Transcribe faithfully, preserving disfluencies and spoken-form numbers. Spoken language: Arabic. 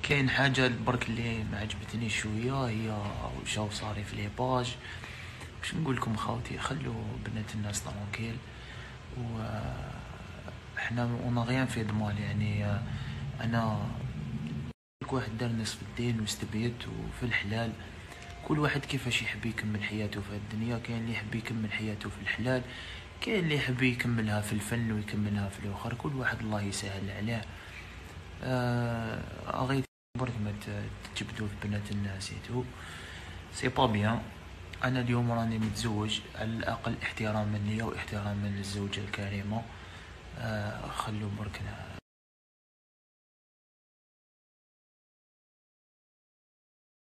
كاين حاجه برك اللي ما عجبتني شويه، هي جاو صاري في لي باج. باش نقول لكم خاوتي، خلوا بنات الناس ترونكيل. و آه، احنا اون غيان في دمال يعني. آه، انا كل واحد دار نصف الدين واستبيت وفي الحلال. كل واحد كيفاش يحب يكمل حياته في الدنيا. كاين اللي يحب يكمل حياته في الحلال، كاين اللي يحب يكملها في الفن ويكملها في الاخر. كل واحد الله يسهل عليه. آه اغيت برك ما تجبدوا في بنات الناس يتو سي با بيان. انا اليوم راني متزوج، على الاقل احتراما ليا واحتراما للزوجه الكريمه. آه خلوا برك